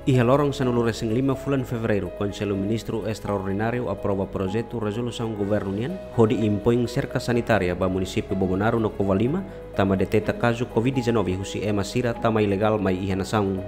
Iha lorong sanulu resing 5 bulan Fevereiro, Conselho Ministro Extraordinário aprova projeto resolução governo nian hodi impõe cerca sanitária ba município Bobonaro no Covalima tama deteta caso Covid-19 husi ema sira tama ilegal mai iha nasaung.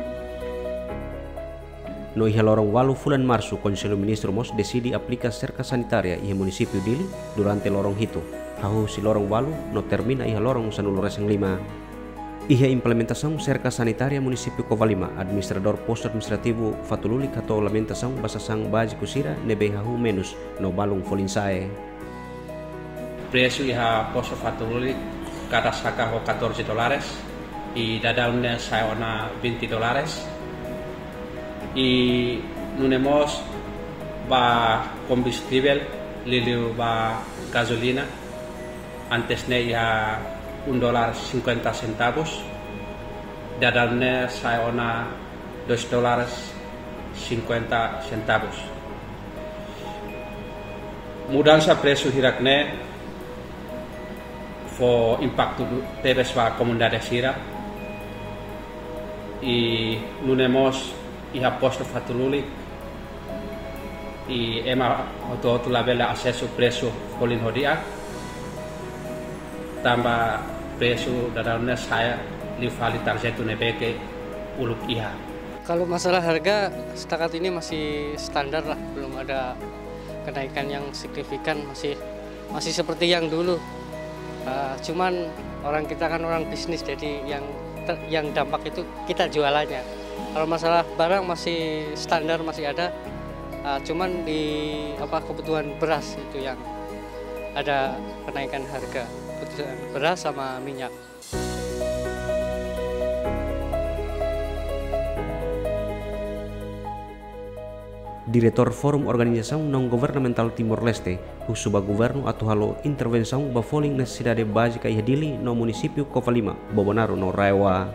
No iha lorong 8 bulan Março, Conselho Ministro mos decidi aplica cerca sanitária iha município Dili durante lorong hito. Hahu si lorong 8 no termina iha lorong sanulu resing 5. Iha implementação cerca sanitária município Covalima, administrador posto administrativo Fatululi kato lamentação basasang básico sira nebe hahu menos no balong folinsae. Preço iha posto Fatululi cada saca ho $14 e dadalnya saya ona $20 e nunemos ba combustível liliu ba gasolina antesnya iha $1.50, dadalnya saya ona $2.50. Mudança preço hirakne fo impacto teres va comunidade sira e nunemos iha posto Fatululi e ema oto labela acesso preço polin hodiak tambah preço dadalnya saya livali tarjetu nebeke uluk iha. Kalau masalah harga setakat ini masih standar lah, belum ada kenaikan yang signifikan, masih seperti yang dulu. Cuman orang kita kan orang bisnis, jadi yang dampak itu kita jualannya. Kalau masalah barang masih standar, masih ada. Cuman di kebutuhan beras itu yang ada kenaikan harga, kebutuhan beras sama minyak. Diretor Forum Organização Não Governamental Timor-Leste, Husuba Governo atau halo intervenção bafoling necessidade básica iha Dili no município Covalima, Bobonaro no Raiwa.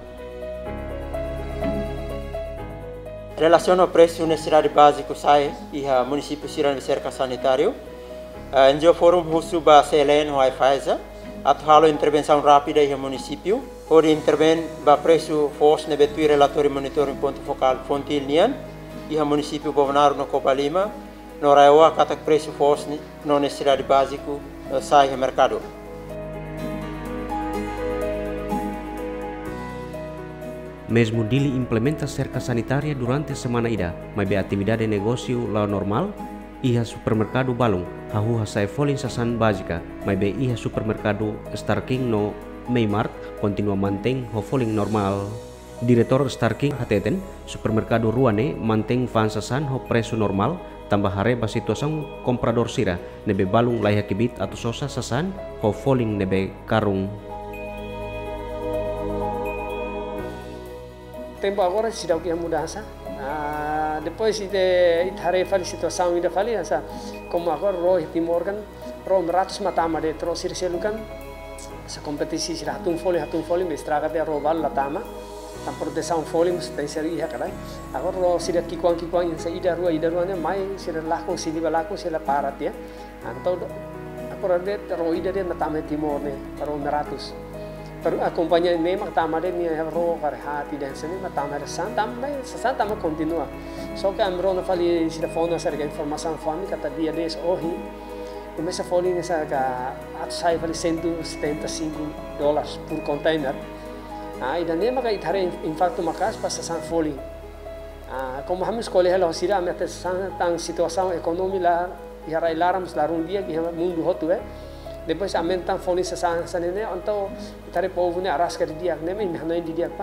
Relação ao preço necessidade básico sai iha município Siran cerca sanitário. Njo Forum Husuba CLN ho Faiza atau halo intervenção rápida iha município. Hori interven ba preço force nebetui relatório monitoring ponto focal fontil nian. Iha município Bobonaro no Covalima, no Raiwa katak preço force no necessidade básico sai iha mercado. Mesmo Dili implementa cerca sanitária durante semana ida, mas be atividade negócio lá normal, iha supermercado balong, hahu hasai folin sasan básica, mas be iha supermercado Star King no Maymart continua mantém ho folin normal. Diretor Star King hateten, supermercado Ruane mantém fan sasan ho preço normal, tambah hareba situação comprador sira, nebe balong laiha kibit atau sosa sasan ho folin nebe karung. Tempo agora se dá o que é mudança. Depois de tarefa de situação ainda falei essa como agora roh Timor kan roh meratus matama de terus sirselukan essa kompetisi sira hatun foli mestraga de roh bal latama tam proteção foli mesti seri iha kadai agora roh sira kikuang yang sa ida rua ne mai sira lakong sini balakong sila parat ya atau agora de roh ida de matama Timor ne roh meratus Pero acompanha memang tama de minha ro hati dan seni matama de santa ma continua. Só que amro na fali sira fona sarga informação fami kata dia des ohi. Começa foli nessa ka at sai fali $175 por container. E dan nema ka ithare impacto makas pas san foli. Como hami escolhe hello sira me tang situação econômica lá ihara ilarams larung dia que mundo hotu Depois aumentam fone sasan sanene atau tare povo ne aras kari diak ne me hanai di diak pa.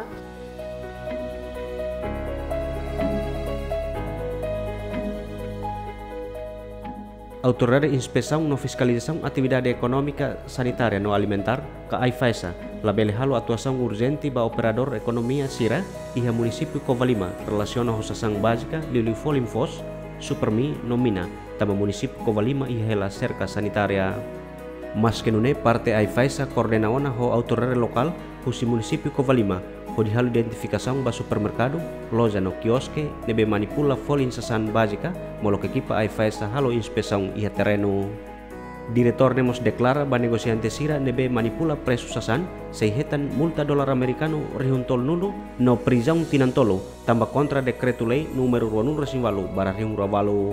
Autoridade inspeção no fiscalização atividade econômica sanitária no alimentar ka AIFAESA labele halo atuação urgente ba operador ekonomia sira iha município Covalima relaciona hosasang básica liliu folim fos supermi nomina tama município Covalima iha hela cerca sanitária. Mas que nune parte AIFAESA coordenaona ho autoridade local husi município Covalima ho di halo identificação ba supermercado loja no kiosque nebe manipula folin sasan básica molo que equipa AIFAESA halo inspeção iha terreno. Diretor nemos declara ba negosiante sira nebe manipula preço sasan seihetan multa dolar americano rihuntol nulu no prisão tinantolo tamba kontra dekretu lei numero 2 bara rihung rabalu.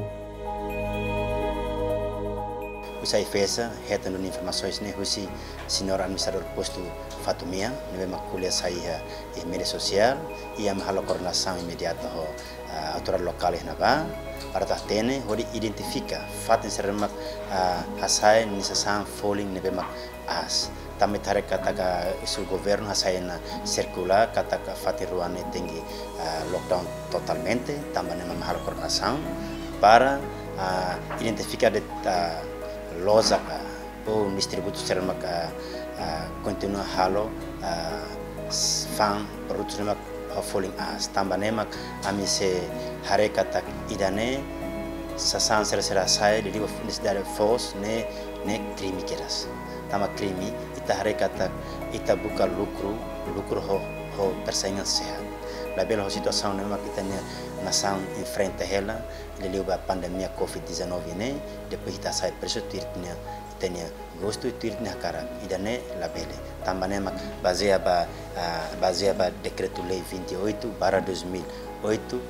Usai fesa hetan dun informações ne husi senhor administrador posto Fatumia nebe makulia saia e media sosial ia mahalo koordinação imediata ho autoridade lokal na ba para tatene hori identifica fatin sermak hasai nisasang falling nebe mak as tame tarik kata isu governo hasai na circular kata fatin ruane tinggi lockdown totalmente tambane mahalo koordinação para identificar de loja o distributo sermak continua halo fan produtos mak falling as tambane mak ami se hare kata idane sasan sera sai de dari force ne krimi keras tama krimi ita hare kata ita buka lucro ho persaingan sehat label ho situação ne mak itanya nação enfrenta ela leleu ba pandemia COVID-19 ne depois ita sai preço tirtnya itanya gosto tirtnya cara idane labele tambane mak baseia ba decreto lei 28/2008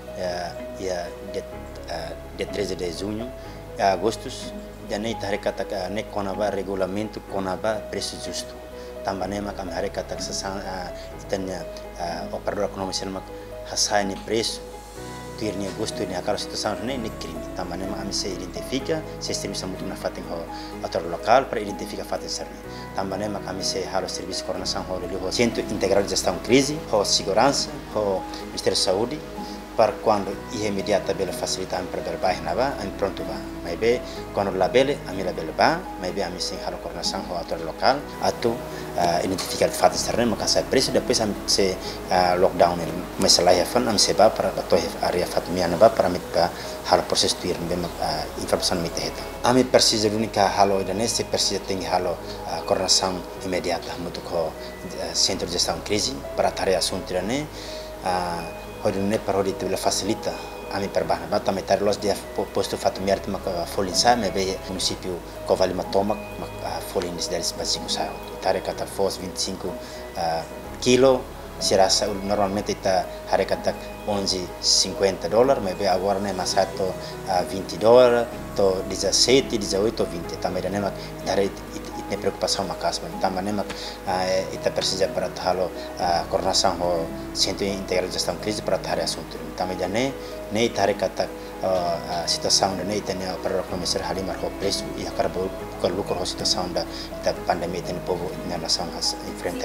de 13 de junho a agostos idane ita kata ne konaba regulamento konaba preço justo tambane mak am hare kata itanya operador ekonomi selmak hasai preço tirnia gosto ni akar situação ne crime também ama se identifica se serviço muito na fatin ho ator local para identificar fatin serne também ama kami se halo serviço coordenação ho ho centro integral de gestão crise ho segurança ho Ministério da Saúde para quando ia imediata bela facilitar para berbaih naba am pronto ba mai be quando labele ami labele ba mai be ami se halo coordenação ho ator local atau identificar fatin serne maka sai preço depois am se lockdown masalah ya fan am se ba para bato area Fatumia naba para mitba halo proses tuir bem informação mite heta ami precisa única halo dan se precisa tem halo coordenação imediata untuk ho centro de gestão crise para tarefa assunto ne hodune para hodite bela facilita ami perbahna bata metar los dia posto Fatumia maka folinsa me be município Covalima Tomak folin dari basico sa tarefa kata fos 25 kilo serasa normalmente ita hari kata $11.50 maybe agora ne masato $20 to 17, 18, 20 também ne mak dari itne preocupação makas também ne mak ita precisa para halo coordenação ho centro integral de gestão crise para hari assunto também ne ita hari kata situação ne ita ne para começar halimar ho preço e akarbo kalau ho situação da ita pandemia ita povo na nação has enfrentar.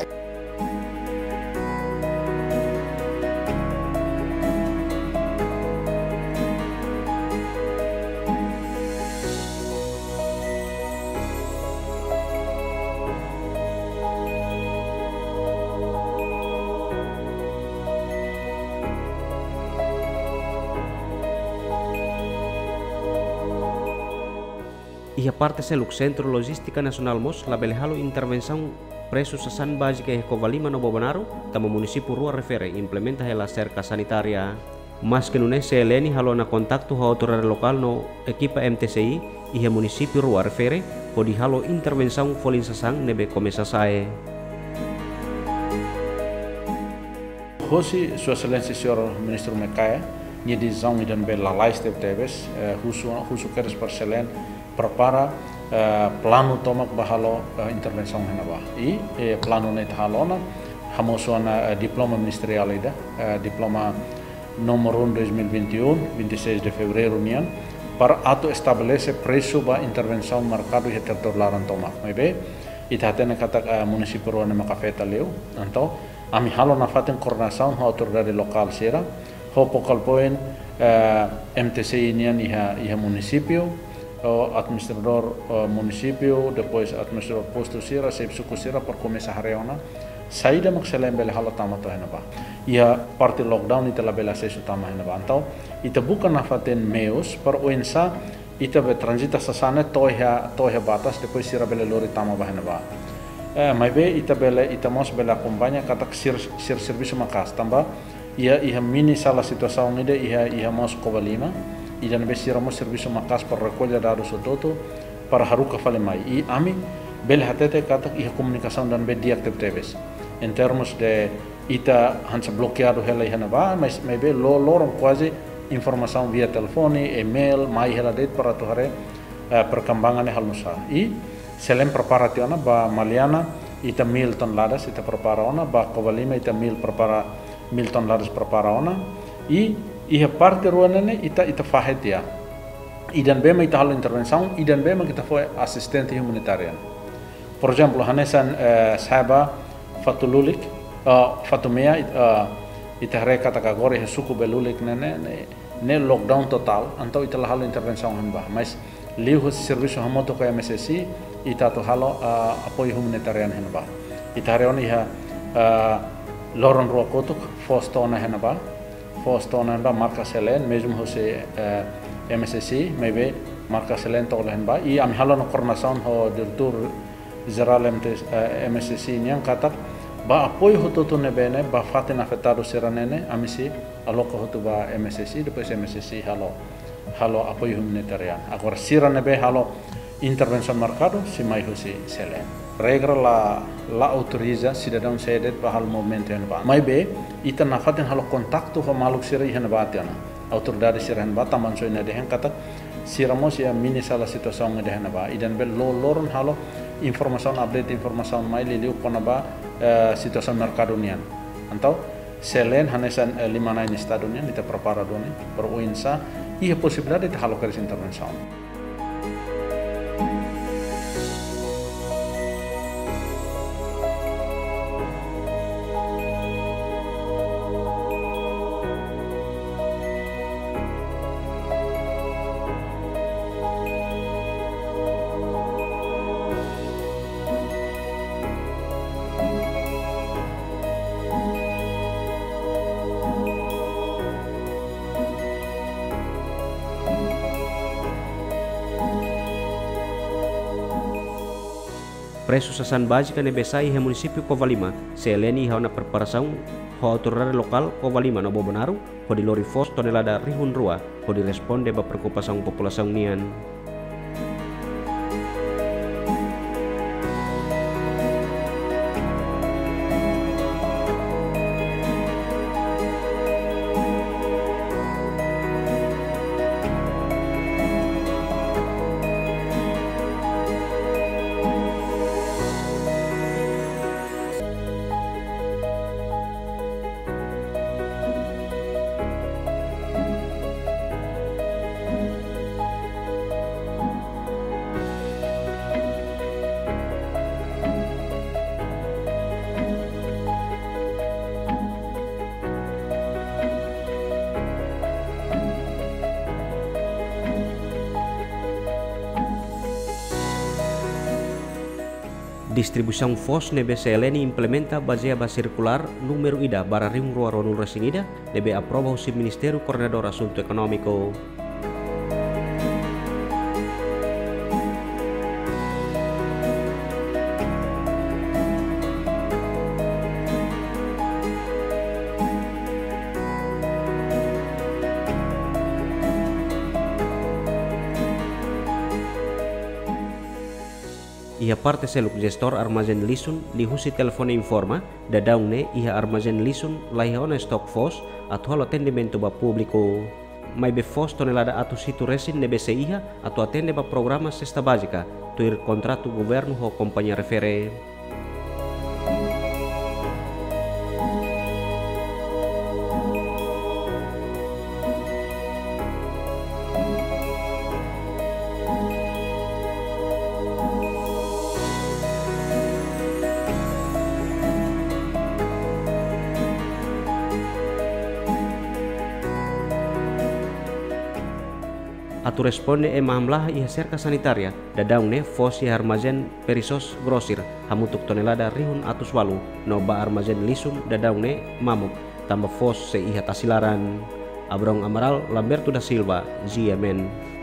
Ia parte seluk Centro Logística Nacional MOS label halo intervenção preço sasan básica e Covalima no Bobanaro tamo município Rua refere implementa hela cerca sanitária mas que nune CLN halo na contacto ho autoridade local no equipa MTCI e município Rua refere podi halo intervenção folin sasan nebe começa sae. Hoje Sua Excelência Senhor Ministro Mekaya nye di zão idan bela laiste teves husu keres parcelen prepara plano tomak bahalo intervenção henaba e plano net halona hamosona diploma ministerial ida diploma número 1 2021 26 de fevereiro nian para auto estabelece preço ba intervenção mercado e territorial tomak maybe itatena kata município Ruana Macafeta leu então ami halo na faten coordenação ha autoridade local sera ho pokal poin MTC nian iha município administrador município depois administrador posto sera suku sera por começar hareona saída makselem bele halo tamato henaba ia parte lockdown ita labela sesu tama henaba então ita bukan nafaten meus par oensa ita be transita sasana toiha batas depois sera bele lori tama bahenaba maybe ita bele ita mos bele acompanha katak sir serviço makas tamba ia mini salah situação ide ia mos Covalima e já não vai ser um serviço makas para recolher dados o todo para haruka fale mai I ami bel hatete kata iha komunikação dan be diaktif teves em termos de ita hansa bloqueado hela ihana ba mas be lorong quase informação via telefone email mai hela det para tu hare perkembangan hal nusa I selain preparationa ba maliana ita 1000 toneladas ita preparaona ba Covalima ita 1000 toneladas preparaona I iha parte ruanane ita fahetia idan bema ita halo intervenção idan bema kita foi assistente humanitarian por exemplo hanesan sahaba fatululik fatumea ita reka taka gore suku belulik ne lockdown total antau ita halo intervenção hanba mas liu serviço remoto ko MSC ita to halo apoio humanitarian hanba ita reona iha loron rokotuk fostona hanba marca selen mesmo você MSC maybe marca selen to hanba I am halo no coordenação ho diretor geral MSC yang kata ba apoio hototo nebene ba faten afetado seranene amisi aloko hotu ba MSC depois MSC halo apoio humanitarian agora siranebe halo intervenção marcado si mai hosi selen regra la autoriza cidadão sedet ba hal momento en ba mai be ita na faten halo kontakto ho maluk sira ihan ba tiana autoridade sirahan ba taman so ina dehen kata siramos ya mini sala situação ngedehen ba idan bel loron halo informação update informação mai liliu kona ba situação mercado nian antau selen hanesan limana ini estado nian ita prepara doni per uinsa ia possibilidade de halo keris intervenção Preços sasan básica nebesai he município Covalima, seleni ha na preparação ho autoridade local Covalima no Bobonaru, ho di lori fos tonelada rihun rua, ho di responde ba preocupação população nian. Distribuição FOS nebe CLN implementa baseada circular número ida bara ring rua ronul resinida nebe aprova o Ministério Coordenador Assunto Econômico. Ia parte seluk gestor armazen lisun lihusi telefone informa dadaune ia armazen lisun laihona stok fos atau halo atendimento ba público mai be fos tonelada atu situ resin nebe iha atau atende ba programa cesta básica tuir contrato governo ho companhia refere. Atu responde mamlah iha serka sanitaria dadaune fos iha armazen perisos grosir hamutuk tonelada rihun atus walu no ba armazen lisum dadaune mamuk tambah fos se iha tasilaran. Abrong Amaral Lamberto da Silva, GMN.